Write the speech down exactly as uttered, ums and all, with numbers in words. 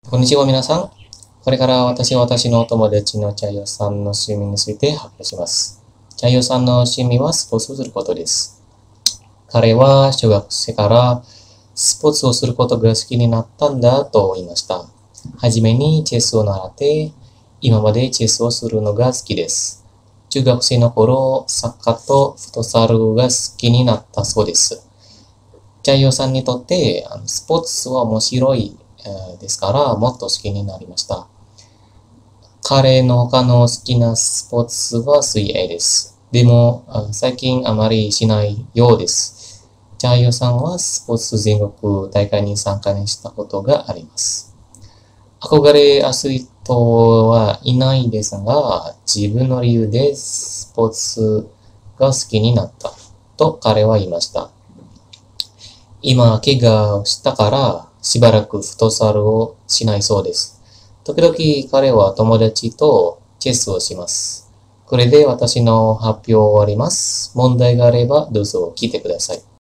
こんにちは、皆さん。これから私は私のお友達のチャイヨさんの趣味について発表します。チャイヨさんの趣味はスポーツをすることです。彼は小学生からスポーツをすることが好きになったんだと言いました。はじめにチェスを習って、今までチェスをするのが好きです。中学生の頃、サッカーとフットサルが好きになったそうです。チャイヨさんにとってあのスポーツは面白いえーですから、もっと好きになりました。彼の他の好きなスポーツは水泳です。でも、あ最近あまりしないようです。チャーヨさんはスポーツ全国大会に参加したことがあります。憧れアスリートはいないですが、自分の理由でスポーツが好きになったと彼は言いました。今、怪我をしたから、しばらくフットサルをしないそうです。時々彼は友達とチェスをします。これで私の発表を終わります。問題があればどうぞ聞いてください。